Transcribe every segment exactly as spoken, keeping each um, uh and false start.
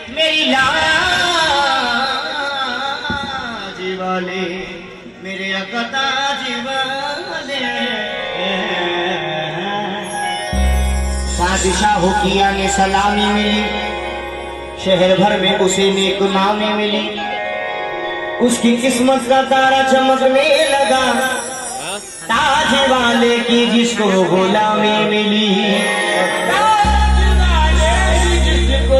मेरी लाज वाले मेरे अकताज वाले। बादशाह किया ने सलामी मिली, शहर भर में उसे नेक नामी मिली। उसकी किस्मत का तारा चमकने लगा, ताज वाले की जिसको गुलामी मिली। ताज वाले जिसको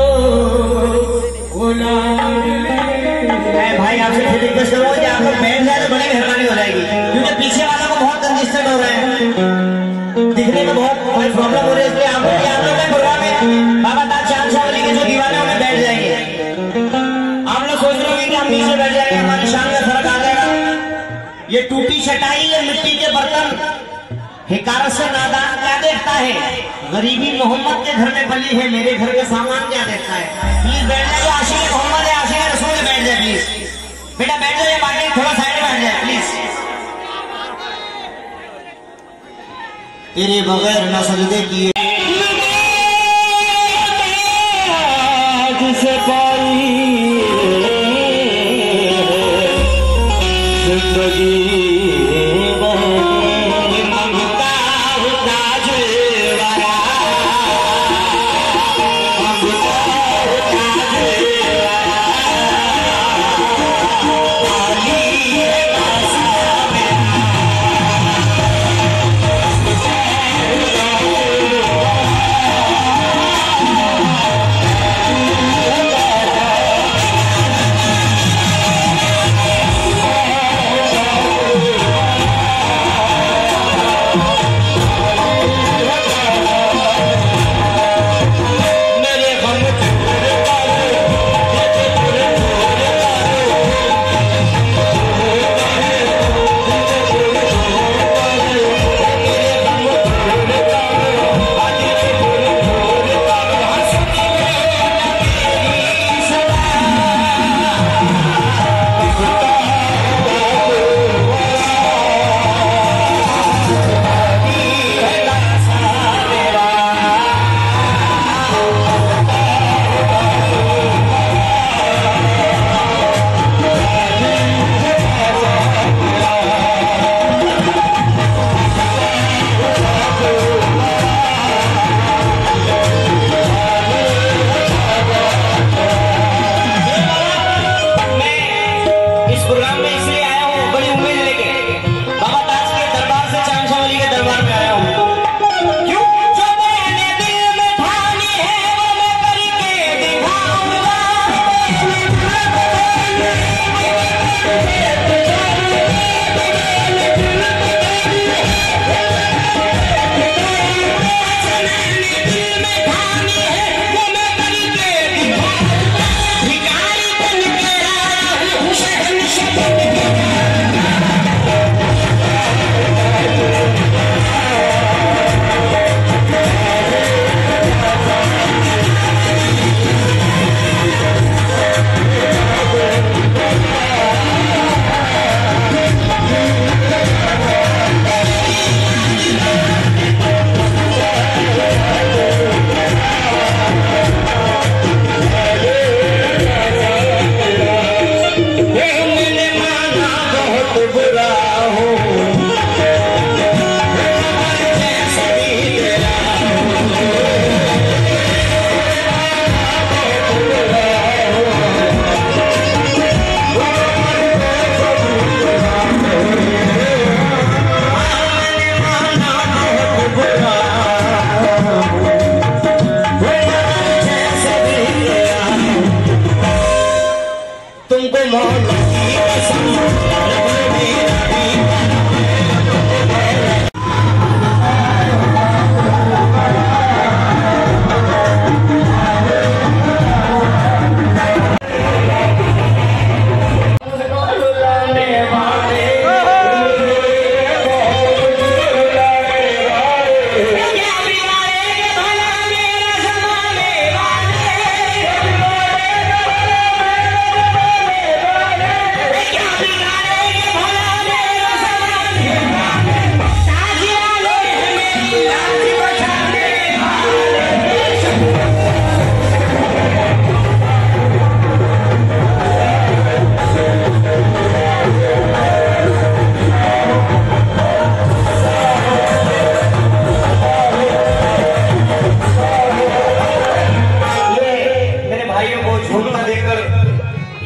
गुलामी मिली। भाई आपसे रिक्वेस्ट करूंगा कि आप लोग बैठ जाए तो बड़ी मेहरबानी हो जाएगी, क्योंकि पीछे वाला को बहुत कंजेस्टेड हो रहा है, दिखने में बहुत प्रॉब्लम हो रही है। इसलिए आप लोग आप लोग प्रोग्राम में बाबा ताज चांद शावली के जो दीवाने उन्हें बैठ जाएंगे। आप लोग सोच रहे होंगे कि हम नीचे बैठ जाएंगे, हमारी शान का फर्क आ जाएगा। ये टूटी चटाई, ये मिट्टी के बर्तन, हिकारत से नादान क्या देखता है। गरीबी मोहम्मद के घर में बली है, मेरे घर के सामान क्या देखता है। प्लीज बैठ जाइए, आशिक मोहम्मद है, आशिक रसूल है, बैठ जाए प्लीज। बेटा बैठ जाइए, बाकी थोड़ा साइड में बैठ जाए प्लीज। तेरे बगैर न सजदे किए जिसे पाई जिंदगी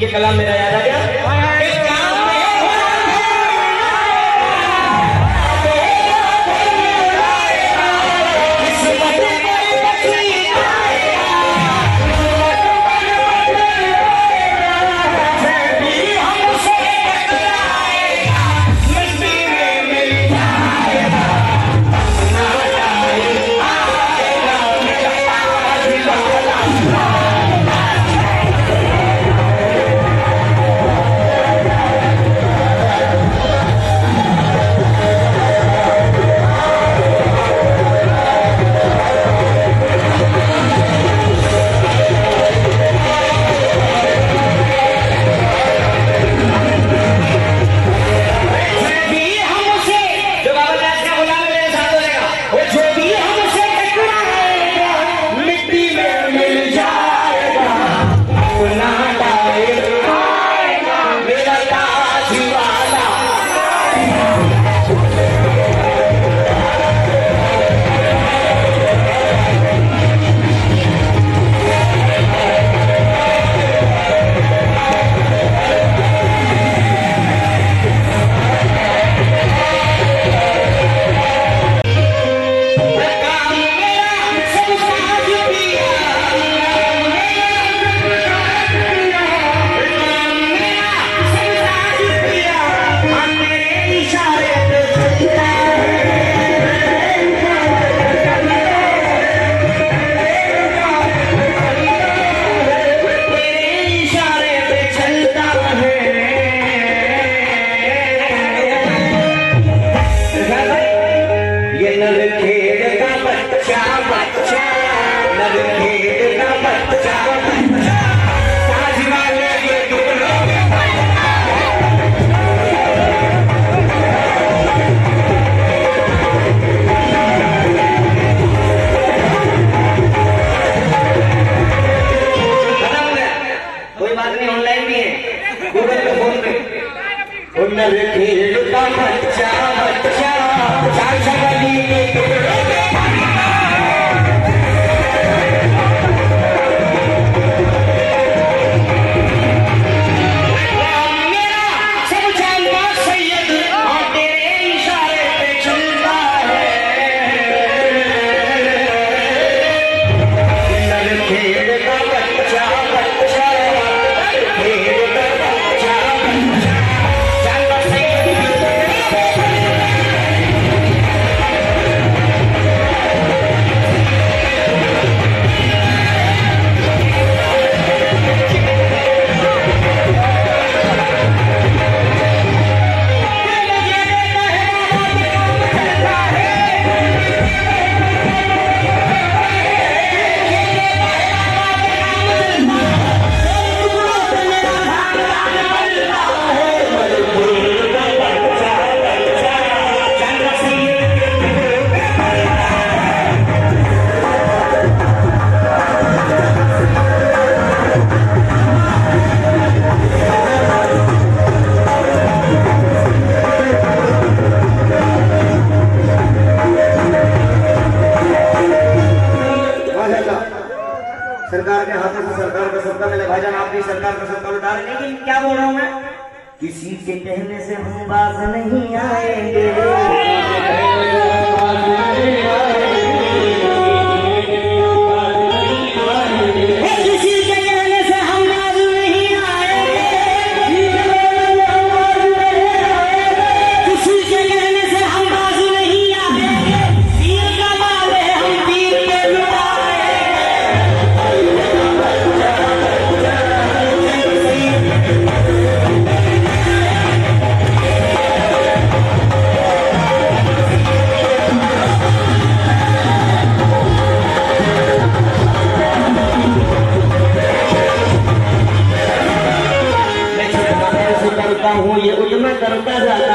ये कलाम मेरा याद आ गया। सरकार के हाथों से सरकार का सत्ता मिले भाईजान, आप भी सरकार का सत्ता लुटा रहे। लेकिन क्या बोल रहा हूँ मैं, किसी के कहने से हम बाज नहीं आएंगे, किसी के कहने से हम बाज नहीं आएंगे, किसी के कहने से हम बाज नहीं आएंगे, तीर का मारे हम तीर पे लुटाएंगे। हूँ ये उतना करता जाता